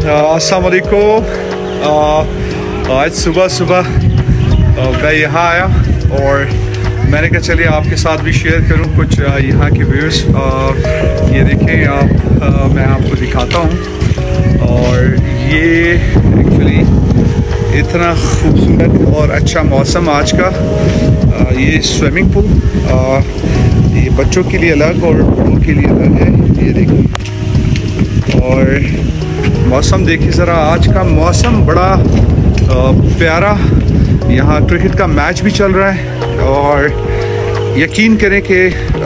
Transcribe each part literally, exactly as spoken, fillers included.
अस्सलाम वालेकुम। आज सुबह सुबह मैं यहाँ आया और मैंने कहा चलिए आपके साथ भी शेयर करूँ कुछ यहाँ के व्यूज़। ये देखें आप, मैं आपको दिखाता हूँ। और ये एक्चुअली इतना खूबसूरत और अच्छा मौसम आज का। ये स्विमिंग पूल ये बच्चों के लिए अलग और बड़ों के लिए अलग है। ये देखिए, और मौसम देखिए ज़रा, आज का मौसम बड़ा आ, प्यारा। यहाँ क्रिकेट का मैच भी चल रहा है और यकीन करें कि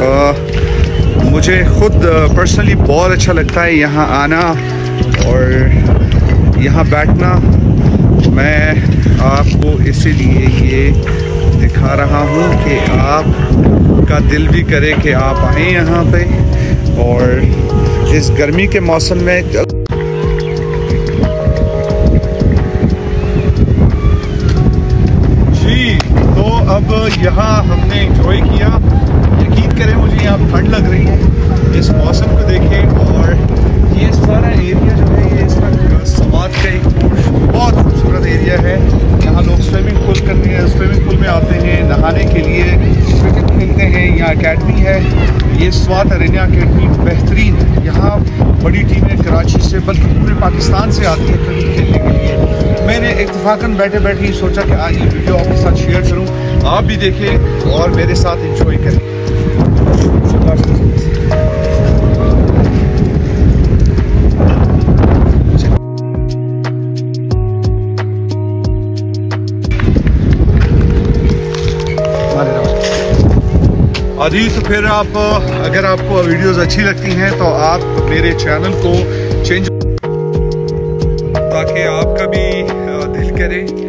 मुझे ख़ुद पर्सनली बहुत अच्छा लगता है यहाँ आना और यहाँ बैठना। मैं आपको इसीलिए ये दिखा रहा हूँ कि आपका दिल भी करे कि आप आएँ यहाँ पे। और इस गर्मी के मौसम में जी, तो अब यहाँ हमने एंजॉय किया। यकीन करें मुझे यहाँ ठंड लग रही है। इस मौसम को देखें और ये सारा एरिया जो है ये इसका स्वात का एक बहुत खूबसूरत एरिया है। यहाँ लोग स्विमिंग पूल करने स्विमिंग पूल में आते हैं नहाने के लिए, क्रिकेट खेलते हैं। यहाँ एकेडमी है, ये स्वात अकेडमी बेहतरीन है। यहाँ बड़ी टीमें कराची से बल्कि पूरे पाकिस्तान से आती है क्रिकेट खेलने के लिए। मैंने इत्तेफाकन बैठे बैठे ही सोचा कि आज ये वीडियो आपके साथ शेयर करूँ, आप भी देखें और मेरे साथ एंजॉय करें। अभी तो फिर आप, अगर आपको वीडियोस अच्छी लगती हैं तो आप मेरे चैनल को चेंज, ताकि आपका भी दिल करे